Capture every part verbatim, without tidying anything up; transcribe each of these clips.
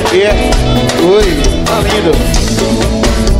É. Oi, tá lindo.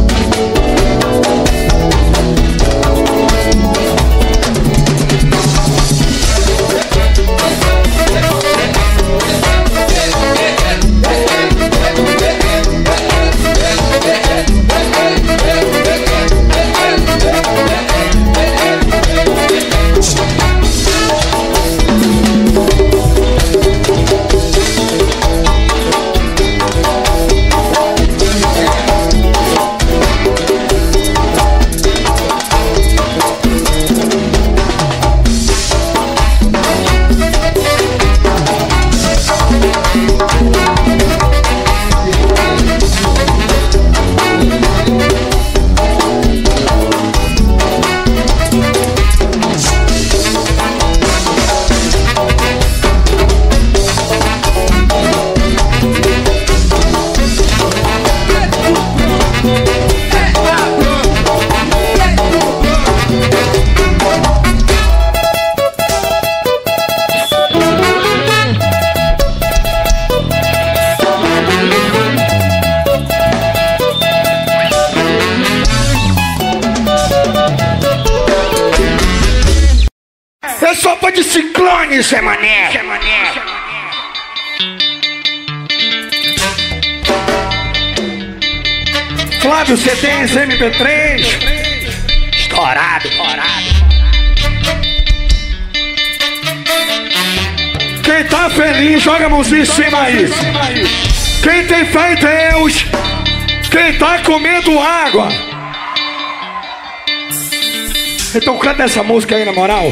É sopa de ciclone, Zé Mané. Zé Mané. Flávio, você tem esse M P três? Estourado, estourado. Quem tá feliz, joga a mãozinha em cima aí. Quem tem fé em Deus, quem tá comendo água. Então canta essa música aí, na moral.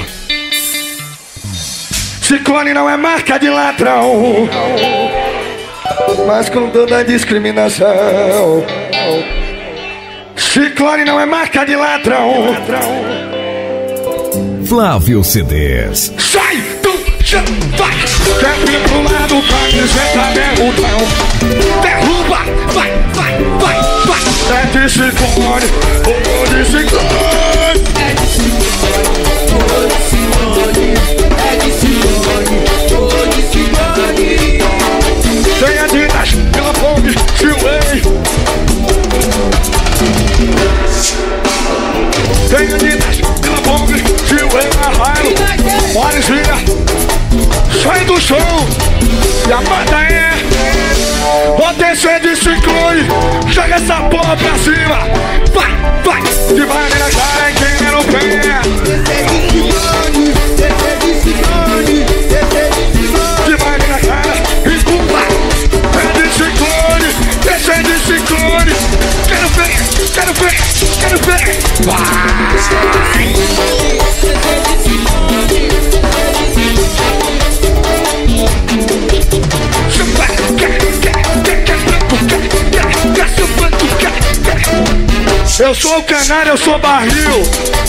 Ciclone não é marca de ladrão, mas com toda a discriminação. Ciclone não é marca de ladrão. Flávio C Ds. Sai do chão, vai! Quer vir pro lado, camiseta derrubão. Derruba, vai, vai, vai, vai. É de ciclone, oh, de ciclone. É de ciclone, oh, de ciclone. É de ciclone, oh, de ciclone. Tem Adidas, pela fome, Chile. Tem Adidas, pela fome, Chile, Arraio. Marizinha, sai do chão. E a mata é potência de ciclone. Joga essa porra pra cima. Vai, vai, de maneira cara quem é no pé. De maneira cara e pula. É de ciclone, esse é de ciclone. Quero ver, quero ver, quero ver. Vai. Eu sou o canário, eu sou barril.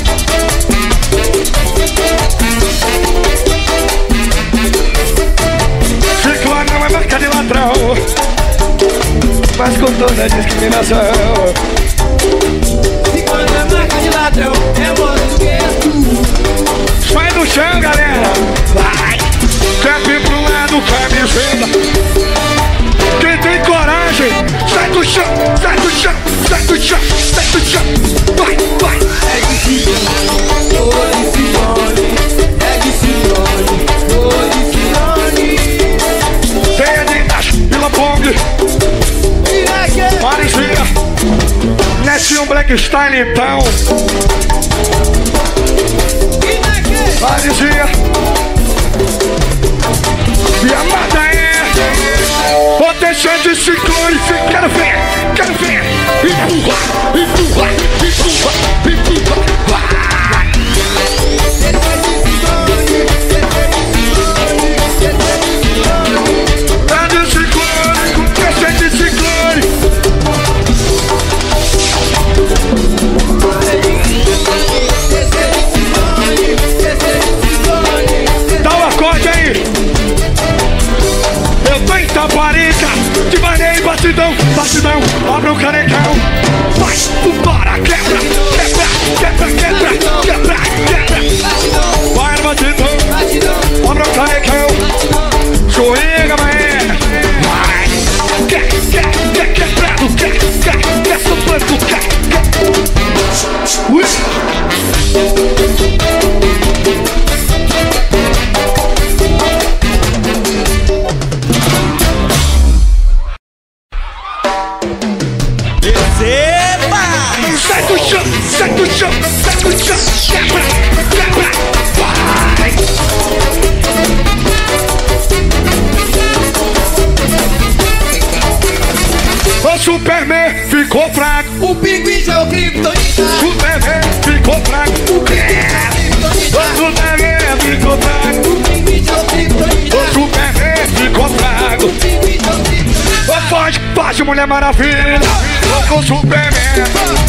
Ciclone não é marca de ladrão, mas com toda a discriminação. Ciclone não é marca de ladrão, é português. Sai do chão, galera. Vai. Cap pro lado, camiseta. Quem tem coragem, sai do chão, sai do chão, sai do chão, sai do chão. Vai, vai. É de ciclone, oh, de ciclone. É de ciclone, oh, de ciclone. Tem Adidas, Vila Pong. Marizinha, Netinho Black Style então. Marizinha, e a mata é potência de ciclone. Quero ver, quero ver. Empurra, empurra, empurra, empurra. Vai. É de ciclone, esse é de ciclone. Dá um acorde aí. Eu tô em Taparica, de maneira batidão, batidão, abre o canecão. Vai, vambora, quebra, quebra, quebra, quebra, quebra, quebra. Vai no batidão, abre o canecão. Chorriga, man. Vai, quebra. Receba! Sai do chão, sai do chão, sai do chão. Quebra, quebra, vai. O Superman ficou fraco. O pinguim já é o Kryptonita. Superman ficou fraco. O Superman ficou fraco. O pinguim já é o Kryptonita. O Superman ficou fraco. O pinguim já é o Kryptonita. Ô, faz, faz, Mulher Maravilha. Com o Superman.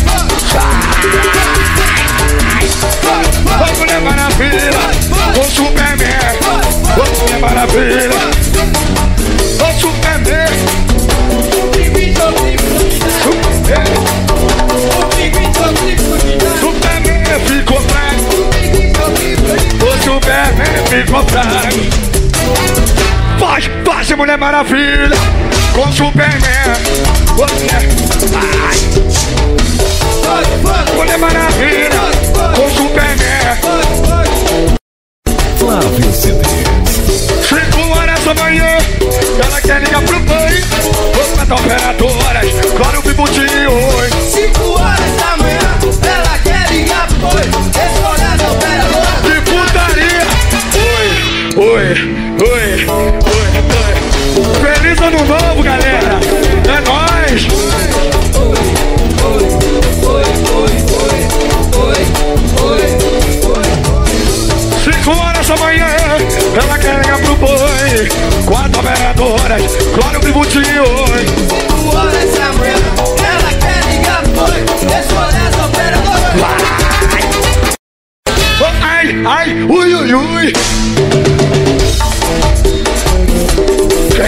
Ô, Mulher Maravilha. Com o Superman. Ô, Mulher Maravilha. Ô, Superman. O pinguim já é o Kryptonita. O pinguim já é o Kryptonita. Superman ficou fraco. O pinguim já é o Kryptonita. O Superman ficou fraco. Faz, faz, Mulher Maravilha. Com o Superman. Mulher, vai. Mulher Maravilha. Com o Superman. Flávio C D S. Cinco horas da manhã, ela quer ligar pro pai. Vou pra operadoras, claro, bibutinho, oi. Cinco horas da manhã, ela quer ligar pro oi. Escolher a operadora. Que putaria! Oi, oi, oi, oi, oi. Feliz ano novo, galera! É nóis! Cinco horas da manhã, ela quer ligar pro boi. Quatro operadoras, claro, bibutinho, oi. Cinco horas da manhã, ela quer ligar pro oi. Escolher as operadoras. Ai, ai, ui, ui, ui. É.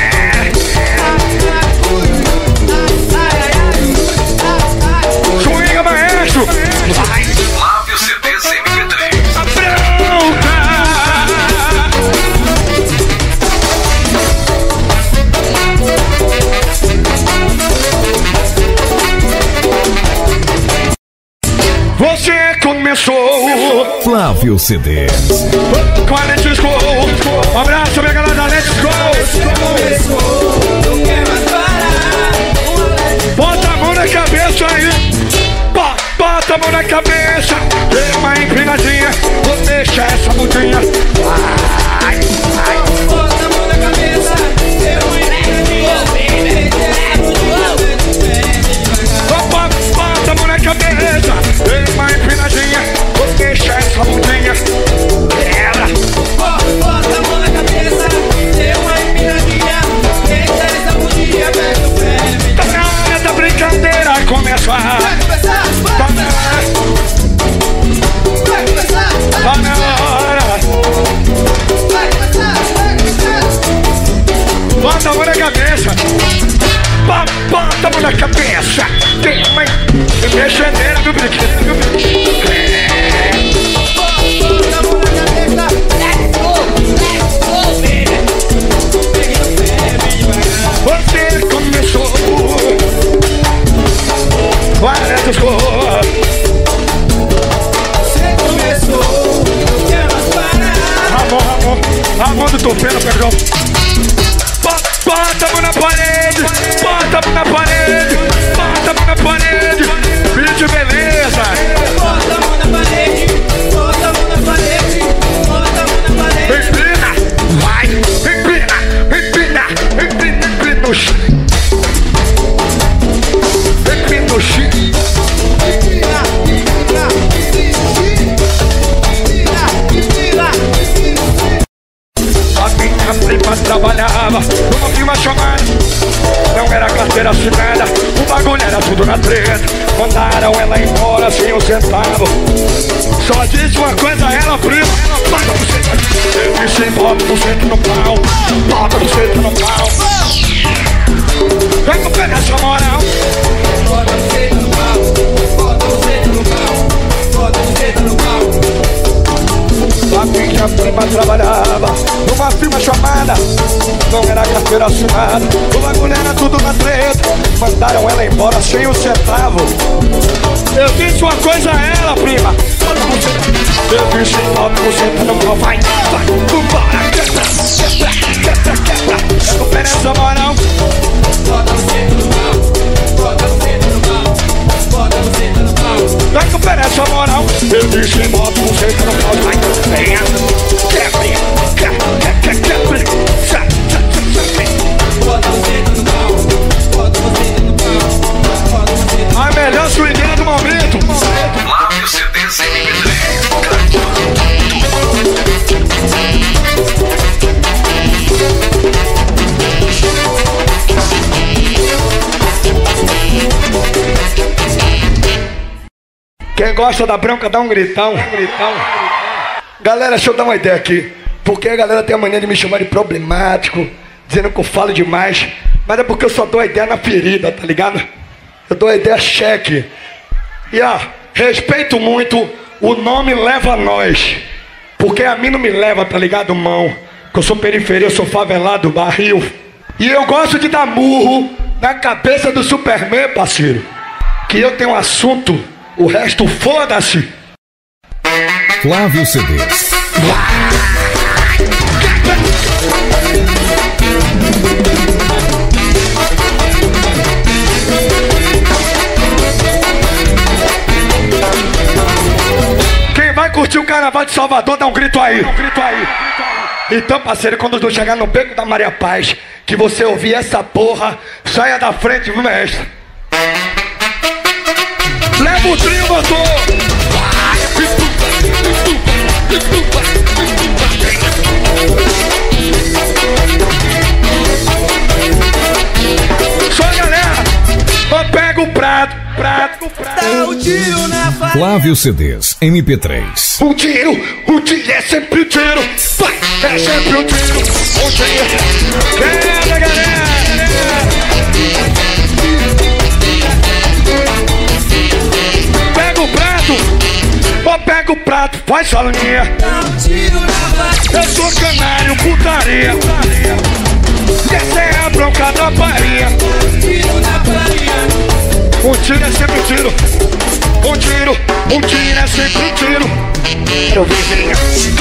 Swinga, maestro. Vai. Flávio C D S M P três. A bronca. Você começou. Flávio C D S. Com a Let's Go. Um abraço, minha galera da Let's Go. Não quer mais parar. Bota a mão na cabeça aí. Ba- Bota a mão na cabeça. Dê uma empinadinha. Vou deixar essa mudinha. Vai, vai. Bota a mão na cabeça. Eu Opa, bota a mão na cabeça. Dê uma empinadinha. Vou deixar essa mudinha. Ela. Bota a mão na cabeça. Deu uma empinadinha. Deixa essa bundinha perto do pé. Tá na hora da brincadeira começar. Vai começar, vai Tá na começar. Vai começar, Tá vai na hora. Vai começar, vai começar. Bota a mão na cabeça. Ba- Bota a mão na cabeça. Tem uma mexedeira do brinquedo. do brinquedo. É. Bota a mão na cabeça. Let's go, let's go, baby. Pegue no pé, bem devagar. Você começou. Vai, Let's Go. Você começou, não quer mais parar. Ramon, Ramon. Ramon do Topeno, perdão. Ba- Bota a mão na parede. Bota a mão na parede. Bota a mão na parede. Vídeo beleza. Bota a mão na parede. Bota a mão na parede. Bota a mão na parede. Empina. Vai. Empina. Empina. Empina. Empina o chão. Empina o chão. Empina, empina, empina, empina, empina. A minha prima trabalhava numa firma chamada. Não era carteira assinada, o bagulho era tudo na treta. Mandaram ela embora sem um centavo. Só disse uma coisa a ela, prima. Bota por cento. Eu disse bota por cento no pau. Bota por cento no pau. Vem com pegar essa moral. Bota você no pau, bota você no pau, bota você no pau. A minha prima trabalhava numa firma chamada. Não era carteira assinada, o bagulho era tudo na treta. Mandaram ela embora sem um centavo. Eu disse uma coisa a ela, prima. Eu disse bota por cento no pau. Vai, vai, vambora. Quebra, quebra, quebra, quebra. Recupera essa moral. Bota você no pau, bota você no pau. Quem gosta da bronca dá um gritão. Um gritão. Galera, deixa eu dar uma ideia aqui. Porque a galera tem a mania de me chamar de problemático, dizendo que eu falo demais. Mas é porque eu só dou a ideia na ferida, tá ligado? Eu dou a ideia cheque. E ó, respeito muito, o nome leva a nós. Porque a mim não me leva, tá ligado, mão? Que eu sou periferia, eu sou favelado, barril. E eu gosto de dar murro na cabeça do Superman, parceiro. Que eu tenho um assunto, o resto foda-se. Flávio C Ds. Quem vai curtir o Carnaval de Salvador, dá um grito aí. Dá um grito aí. Então, parceiro, quando eu chegar no beco da Maria Paz, que você ouvir essa porra, saia da frente, viu, mestre? Leva o trio, motor! Só galera, eu pego o prato, prato, prato. Dá o tiro na faca. Flávio C Ds, M P três. Um tiro, um tiro, é sempre um tiro. Vai, é sempre um tiro, um tiro. Galera, galera. Pega o prato, ó, pega o prato, faz a linha. Dá o tiro na faca. Eu sou canário, putaria. Essa é a bronca da Bahia. Tiro na farinha. Um tiro é sempre um tiro. Um tiro, um tiro é sempre um tiro. Quero ver, menina.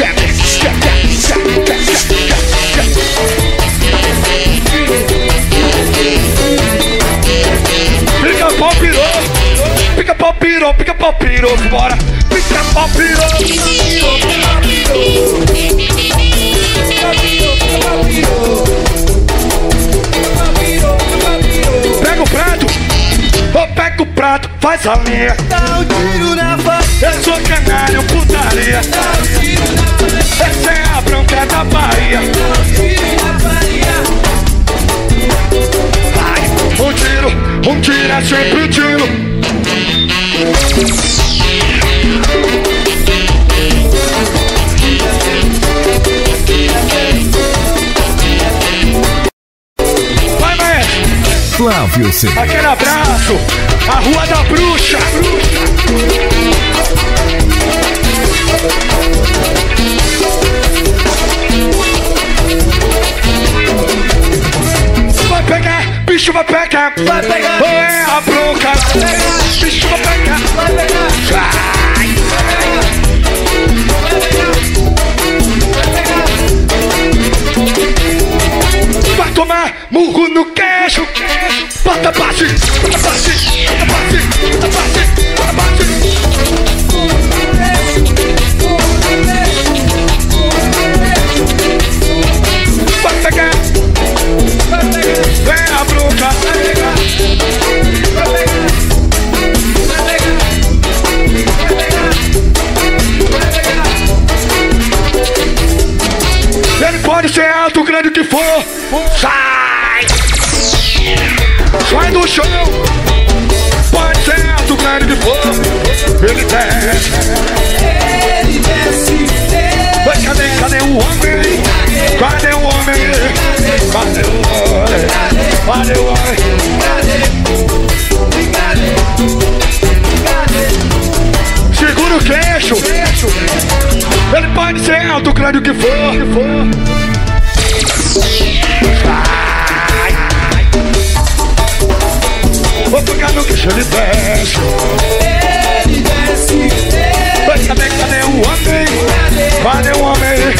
Pica pau pirou, pica pau pirou, pica pau pirou, bora. Pica pau pirou, pega o prato, oh, pega o prato, faz a linha. Dá o tiro na faca. Eu sou canário, putaria. Dá o tiro na faca. Essa é a bronca da Bahia. Dá o tiro na farinha. Um tiro, um tiro é sempre um tiro. Vai, maestro. Flávio C Ds. Aquele abraço. A Rua da Bruxa. Vai pegar, bicho vai pegar. Vai pegar. Ou é a bronca. Bicho vai pegar. Vai pegar. Vai. Vai tomar murro no queixo. Bota base, bota base, bota base, bota base, bota base. Vai pegar, Vai pegar. vem a bronca. Vai pegar. Vai pegar. Vai pegar. Vai pegar. Vai pegar. Ele pode ser alto, grande que for. Sai! Sai do chão! Pode ser alto, grande que for. Ele desce. Ele desce. Mas cadê, cadê o homem? Cadê o homem? Cadê o homem? Cadê o homem? Segura o queixo. Ele pode ser alto, grande que for. Que for. Vou tocar no queixo, ele desce. Ele desce. Mas cadê, cadê o homem? Cadê o homem?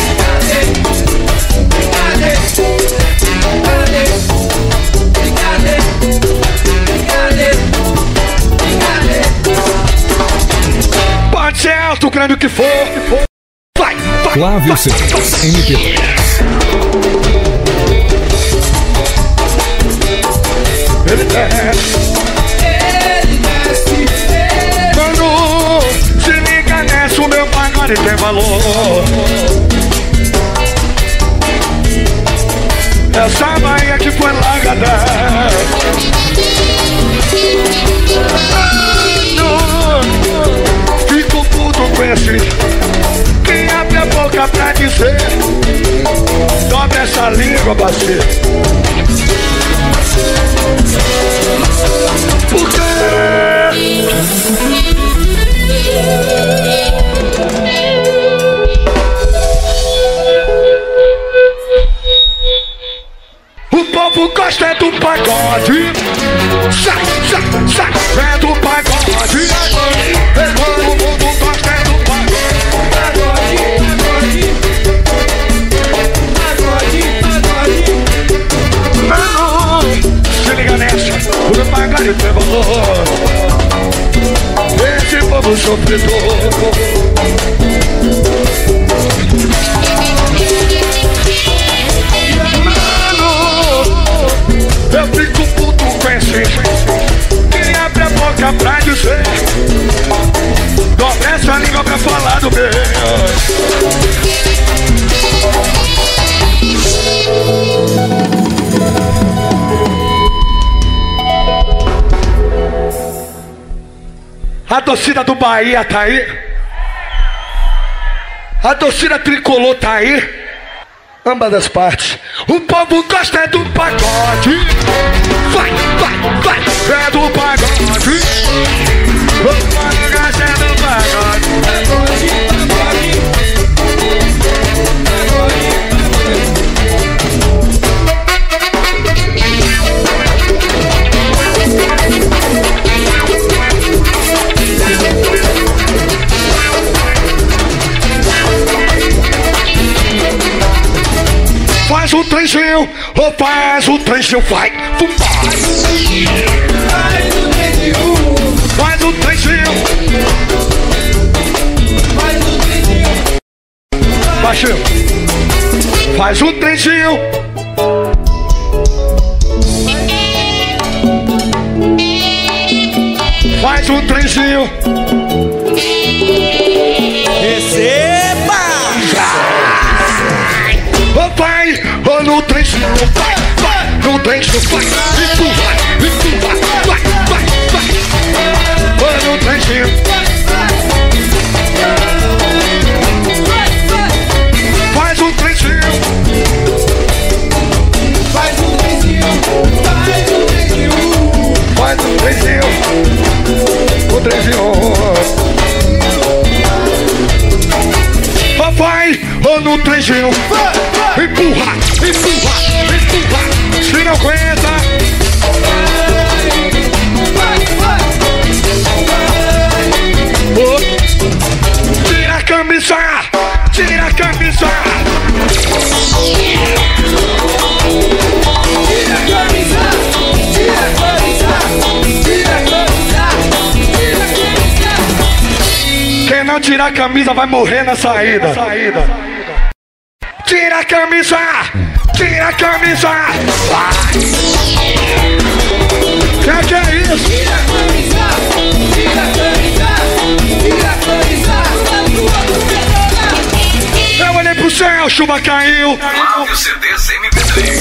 Pode ser alto, grande o que for. Vai, vai. Flávio C Ds, M P três. Ele desce. Ele desce. Mano, se liga nessa, o meu pagode tem valor. Essa Bahia que foi largada. Mano, Esse povo sofredor. Eu fico puto com esse que abre a boca pra dizer, dobra essa língua pra falar do meu. A torcida do Bahia tá aí. A torcida tricolor tá aí. Ambas as partes. O povo gosta é do pagode. Vai, vai, vai. É do pagode. O povo gosta é do pagode. Pagode, pagode. Faz o trenzinho, ou faz o trenzinho, vai, fumba. Faz o trenzinho. Faz o trenzinho. Baixinho. Faz o trenzinho. Faz o trenzinho. Receba! Ô pai, ô no trenzinho, vai, vai, no trenzinho, vai, empurra, empurra, vai, vai, vai, ô no trenzinho. Faz um trenzinho. Faz um trenzinho, faz um trenzinho. Faz um trenzinho, o trenzinho. Ô vai, ô no trenzinho. Empurra, empurra, empurra. Se não aguenta. Oh. Tira a camisa, tira a camisa. Tira a camisa, tira a camisa, tira a camisa, tira a camisa. Quem não tirar a camisa vai morrer na saída. Tira a camisa, tira a camisa. Vai. Que que é isso? Tira a camisa, tira a camisa, tira a camisa. Eu olhei pro céu, chuva caiu. Flávio C Ds M P três.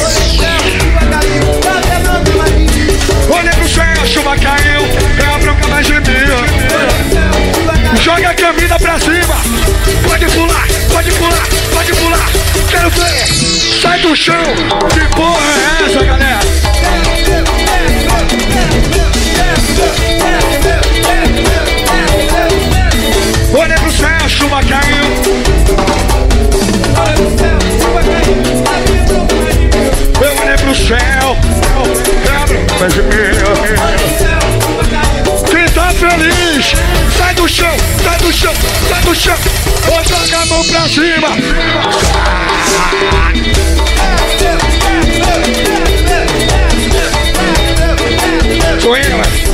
Olhei pro céu, chuva caiu. É a bronca mais gemida. Joga a camisa pra cima. Pode pular, pode pular, pode pular. Quero ver. Sai do chão. Que porra é essa, galera? Olhei pro céu, chuva caiu. Eu olhei pro céu. Mas quem tá feliz, sai do chão, sai do chão, sai do chão. Vou jogar a mão pra cima. Sou eu, né?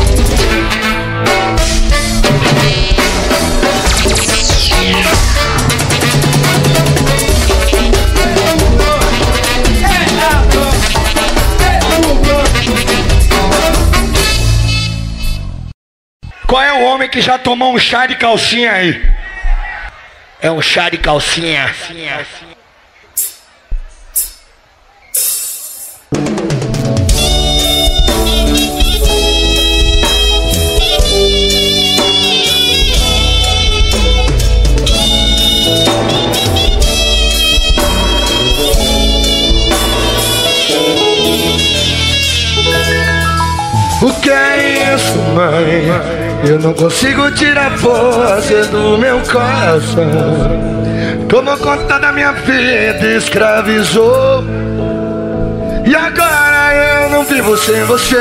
Qual é o homem que já tomou um chá de calcinha aí? É um chá de calcinha. O que é isso, mãe? Eu não consigo tirar você do meu coração. Tomou conta da minha vida, escravizou. E agora eu não vivo sem você.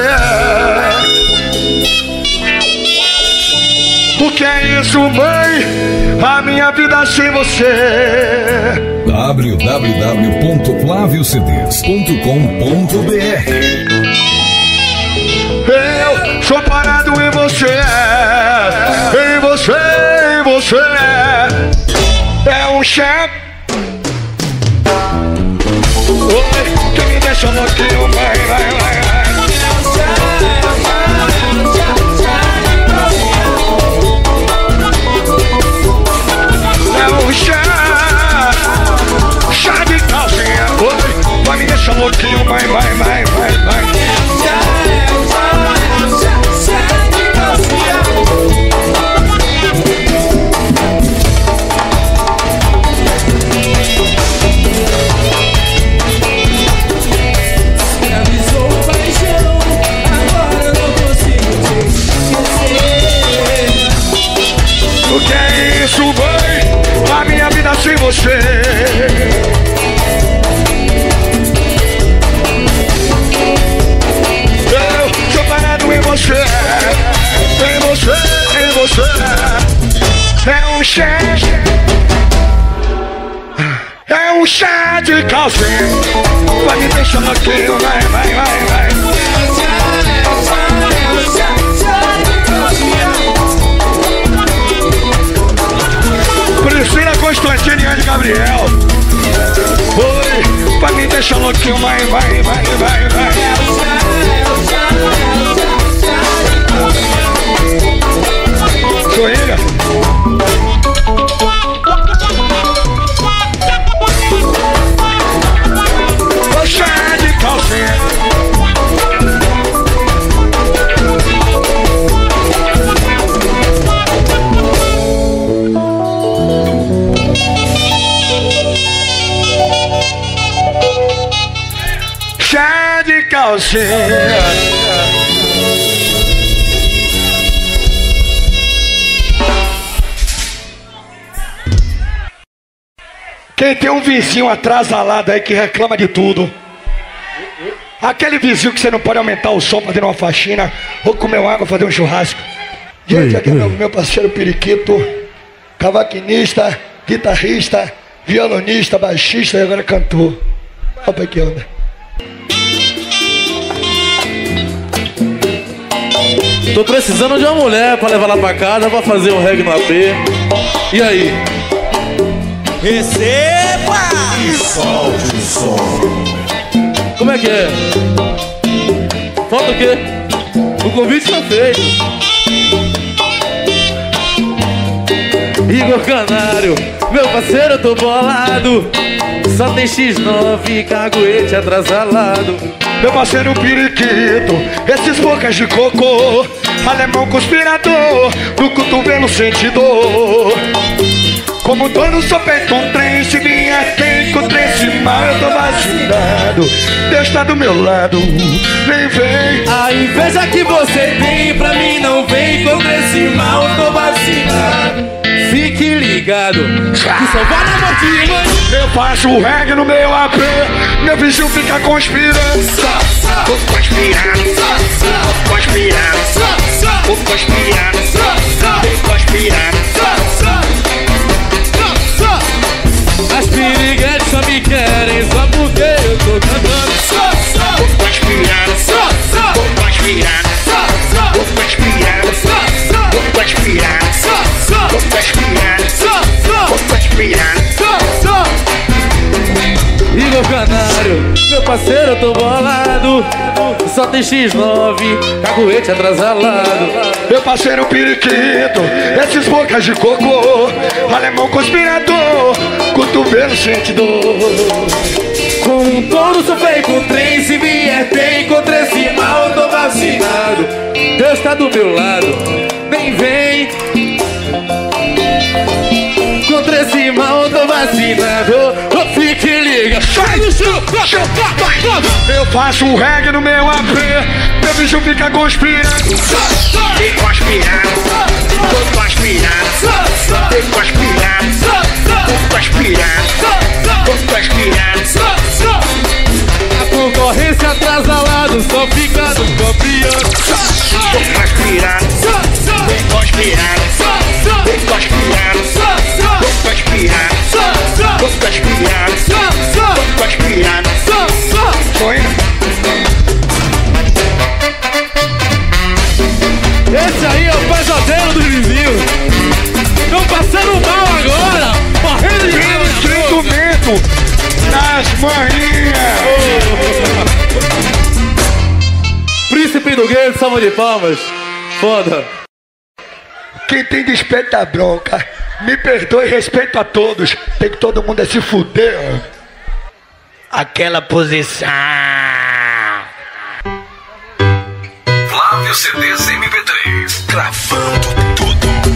O que é isso, mãe? A minha vida sem você. w w w ponto flávio c d s ponto com ponto b r Eu sou parado em você, em você, em você. É um chefe. Oi, que me deixa louquinho, vai, vai, vai, vai. É um chá, chá de calcinha. Oi, vai me deixar louquinho, vai, vai, vai, vai, vai. Sem você, eu sou parado em você, em você, em você. É um chá, é um chá de calcinha. Vai me deixando aqui, vai, vai, vai, vai. Priscila Constantino e Andy Gabriel. Oi, vai me deixar louquinho, vai, vai, vai, vai, vai. Soinga. Vou chá de calcinha. Chá de calcinha. Quem tem um vizinho atrasalado aí que reclama de tudo, aquele vizinho que você não pode aumentar o som fazendo uma faxina ou comer água, fazer um churrasco. Gente, aqui é meu, meu parceiro Periquito, cavaquinista, guitarrista, violonista, baixista e agora cantor. Olha que onda. Tô precisando de uma mulher pra levar lá pra casa, pra fazer um reggae no A P. E aí? Receba! E solte o som. Como é que é? Falta o quê? O convite tá feito. Igor Canário, meu parceiro, eu tô bolado. Só tem xis nove, caguete atrasalado. Meu parceiro Periquito, esses bocas de cocô, alemão conspirador, do cotovelo sente dor. Como dono sou feito um trem, se vinha quem encontrei esse mal, eu tô vacinado. Deus tá do meu lado, vem, vem. A inveja que você tem pra mim não vem contra esse mal, eu tô vacinado. Fique ligado, que só vai na morte. Eu faço o reggae no meu A P, meu vizinho fica conspirando. Vou conspirar, vou conspirar, vou conspirar, vou conspirar. As piriguetes só me querem só porque eu tô cantando. Vou conspirar, vou conspirar, vou conspirar, vou conspirar, vou conspirar, vou conspirar. Igor Canário, meu parceiro, eu tô bolado. Só tem xis nove, caguete atrasalado. Meu parceiro Periquito, esses bocas de cocô, alemão conspirador, cotovelo sente dor. Com um touro sou feito um trem, se vier tem contra esse mal, eu tô vacinado. Deus tá do meu lado, vem, vem. Contra esse mal, eu tô vacinado. Fique liga, sai do chão, eu faço um reggae no meu A P, meu bicho fica conspirando. Vou conspirar, vou conspirar, vou conspirar, vou conspirar, vou conspirar. A concorrência atrasalado, só fica no campeão. Vou conspirar, vou conspirar, vou conspirar, vou conspirar, vou conspirar, vou conspirar. Foi? Maninha! Príncipe do game, salva de palmas. Foda. Quem tem despeito da bronca, me perdoe, respeito a todos. Tem que todo mundo é se fuder. Aquela posição. Flávio C Ds M P três, gravando tudo.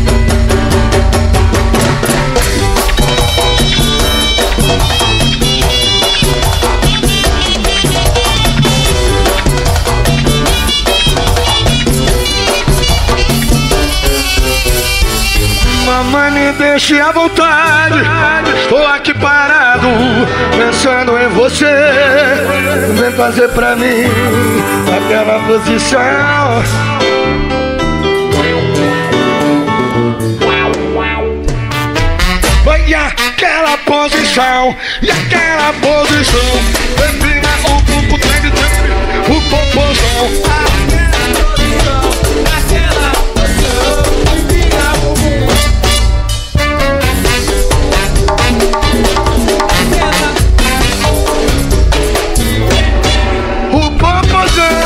Mamãe, me deixe à vontade. Estou aqui parado, pensando em você. Vem fazer pra mim aquela posição. Vai aquela posição, e aquela posição. Empina o bumbum, treme, treme, o popozão. Aquela posição, empina o bumbum. O popozão.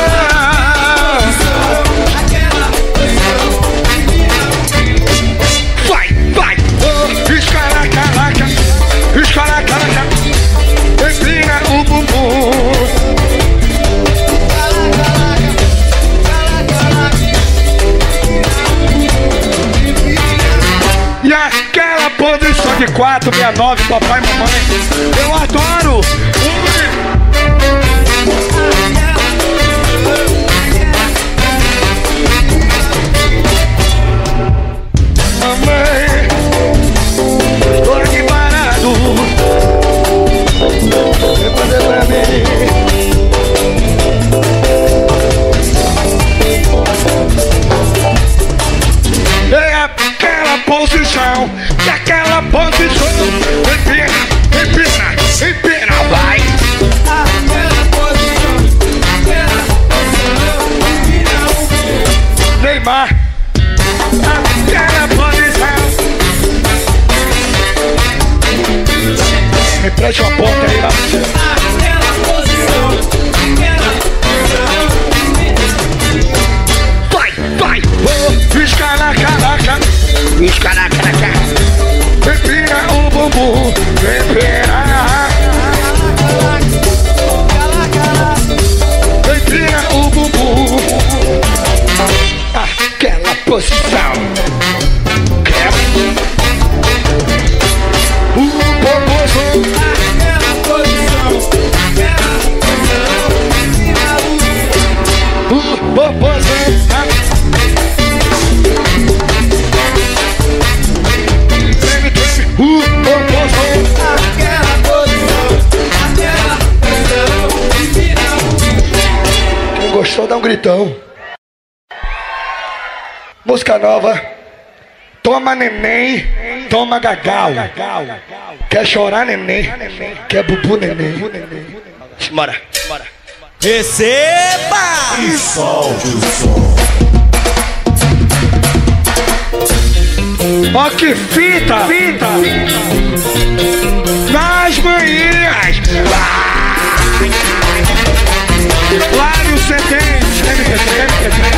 Vai, vai, oh, escaracaraca, escaracaraca, empina o bumbum. E aquela posição de quatro, sessenta e nove, papai e mamãe, eu adoro. Mamãe, estou aqui parado. Vem fazer pra mim. É aquela posição, e aquela posição. Empina, empina, empina, vai. Aquela posição, aquela posição, empina o bumbum. Neymar, aquela posição. Me preste uma ponta aí, lá. Aquela posição, aquela posição, Vai, vai, oh, escaracaraca, escaracaraca. Empina o bumbum, empina. Empina o bumbum. Aquela posição. O popozão. aquela posição, aquela posição, empina o bumbum. O popozão. Treme, treme. O popozão. Aquela posição, aquela posição, empina o bumbum. Quem gostou, dá um gritão. Música nova. Toma neném, toma gagal. Quer chorar neném, quer bubu neném. Bora, bora. Receba! E solte o som. Ó que fita, fita. Nas manhãs. Flávio C Ds M P três.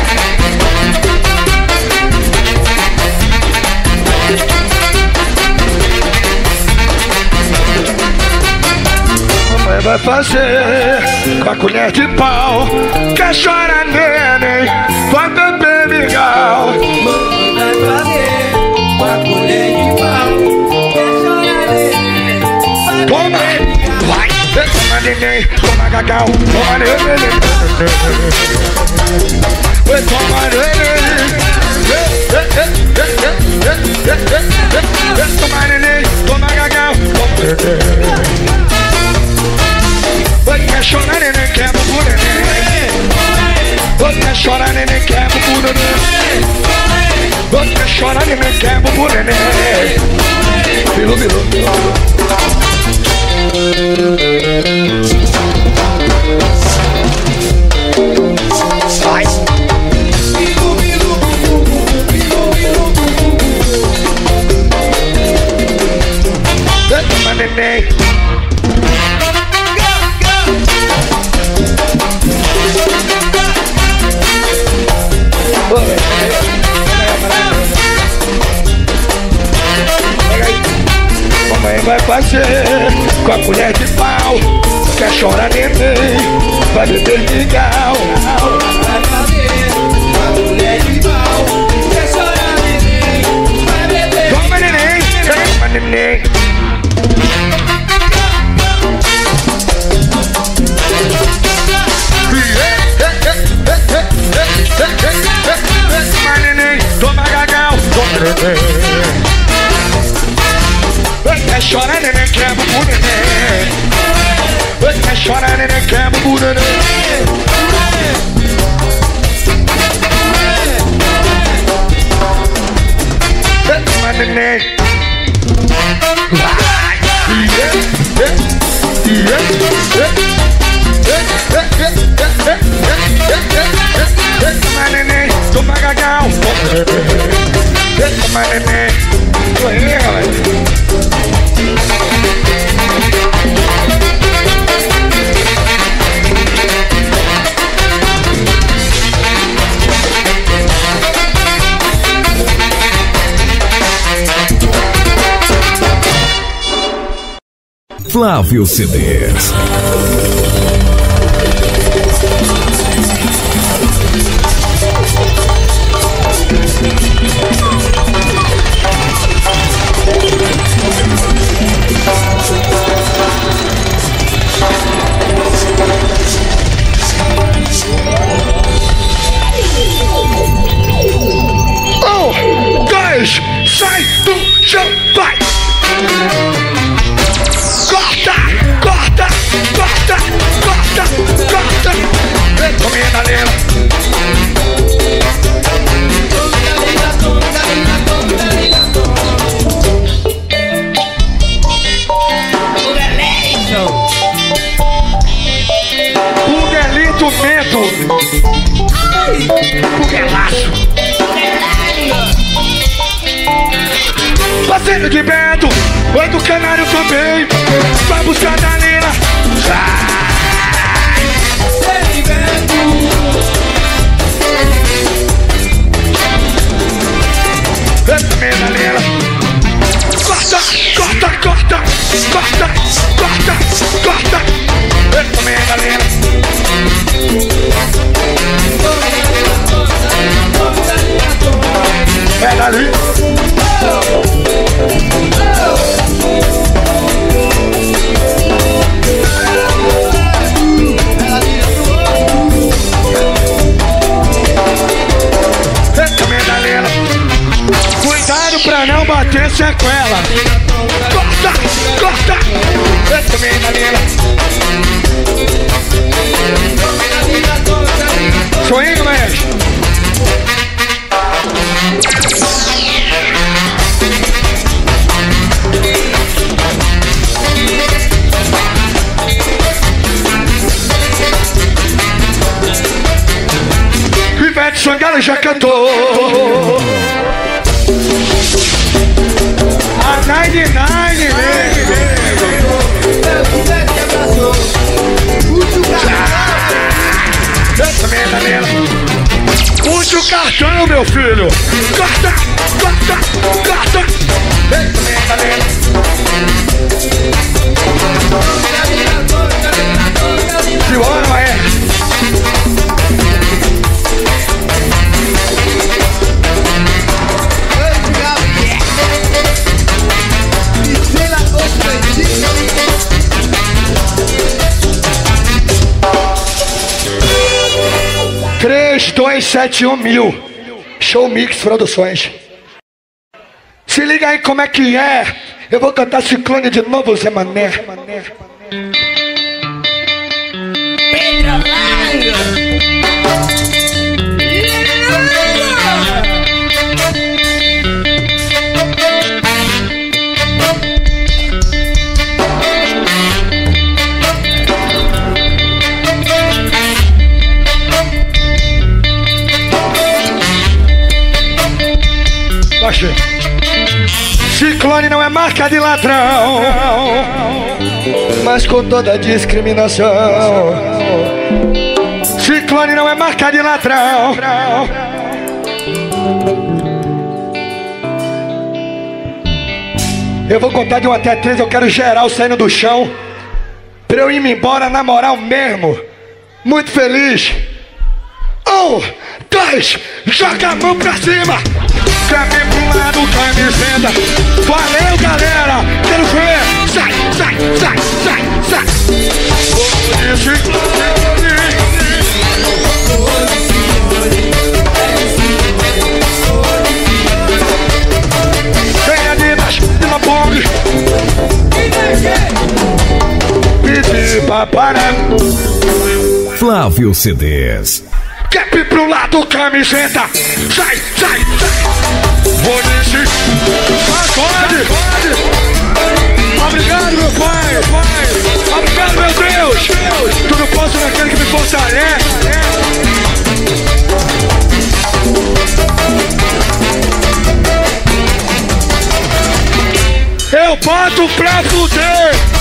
Mamãe vai fazer com a colher de pau. Quer chorar, neném, vai beber mingau. Vai fazer com a colher de pau. Quer chorar, neném? Toma, vai, toma neném, toma gagal, toma neném. Vai toma neném. Toma neném, toma gagal, toma neném. Vai, quer chorar, neném, quer bubu, neném. Vai, quer chorar, neném, quer bubu, neném. Vai, quer chorar, neném, quer bubu, neném. Bilu, bilu, bilu. Vai. Bilu, bilu, bilu, bilu, bilu, Toma neném. vai fazer com a colher de pau? Quer chorar neném, vai beber mingau. Vai fazer com a colher de pau. Quer chorar neném, vai beber. Toma neném, toma neném. Toma neném, toma gagão, toma neném. Quer chorar neném, quer bubu neném. Quer chorar neném, quer bubu neném. Toma neném. Toma neném, toma gagão. Toma neném. Tô aí, galera. Flávio C Ds. Um, dois, sai do chão, vai! Corta, corta, corta, corta, corta. Vem comigo na lena. Buguelito mento. Buguelaço. Fazendo de Beto, oi do Canário também. Vai buscar na lina. Vem também na lina. Corta, corta, corta, corta, corta, corta. Vem também na lina. É dali. Cuidado pra não bater sequela. Corta, corta. Vem também na lina. Swing, mestre. Ivete Sangalo já cantou. A Nine Nine, puxa o cartão, meu filho. Corta, corta, corta. Simbora, maestro. três, dois, sete, um mil. Show Mix Produções. Se liga aí como é que é. Eu vou cantar Ciclone de novo, Zé Mané. Baixe. Ciclone não é marca de ladrão, mas com toda discriminação. Ciclone não é marca de ladrão, Eu vou contar de um até três, eu quero geral saindo do chão. Pra eu ir me embora na moral mesmo. Muito feliz. Um, dois, joga a mão pra cima. Caminho pro lado, camiseta. Valeu, galera. Quero ver. Sai, sai, sai, sai, sai. Vem Adidas, Vila Bomb. Pedi pra parar. Flávio C Ds. Cap pro lado, camiseta. Sai, sai, sai. Vou descer. Acorde. Obrigado, meu pai. Obrigado, meu Deus. Tudo posso naquele que me fortalece. Eu boto pra fuder.